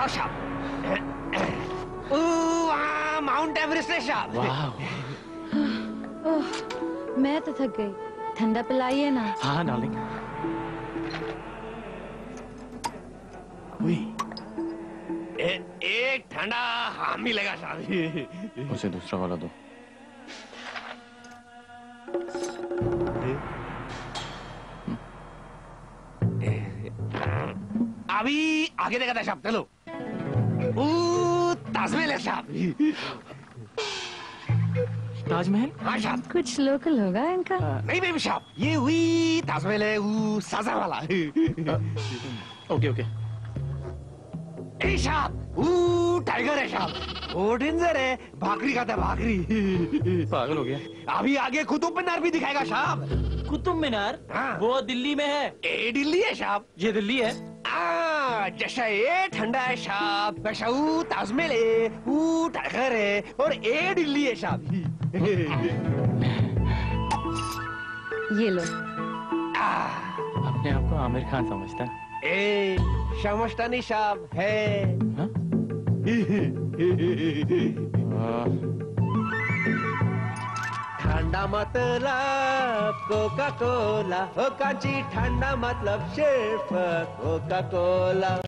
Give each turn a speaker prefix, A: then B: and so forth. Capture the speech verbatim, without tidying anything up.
A: और साहब वहाँ माउंट एवरेस्ट है साहब।
B: ओह, मैं तो थक गई, ठंडा पिलाइए ना।
C: हाँ डार्लिंग।
A: एक ठंडा हाँ मिलेगा साहब।
C: उसे दूसरा वाला दो।
A: अभी आगे देखा था साहब, चलो। ताजमहल है साहब।
C: ताजमहल?
A: हाँ साहब।
B: कुछ लोकल होगा इनका।
A: नहीं नहीं साहब, ये हुई ताजमहल है, वो साजा वाला।
C: Okay okay.
A: ए साहब, वो टाइगर है साहब, वो डेंजर है, भाकरी खाता है भाकरी।
C: पागल हो गया।
A: अभी आगे कुतुब मीनार भी दिखाएगा साहब।
C: कुतुब मीनार?
A: हाँ।
C: वो दिल्ली में है।
A: ए दिल्ली है साहब।
C: ये दिल्ली है।
A: आ, जैसा ये ठंडा है साहब, वैसा वो ताजमहल है, वो टाइगर है, और ए दिल्ली है साहब।
B: ये लो।
C: अपने आप को आमिर खान समझता है।
A: ए समझता नहीं साहब है।
C: हाँ?
A: ठंडा मतलब कोका कोला, हो कांची ठंडा मतलब सिर्फ कोका कोला।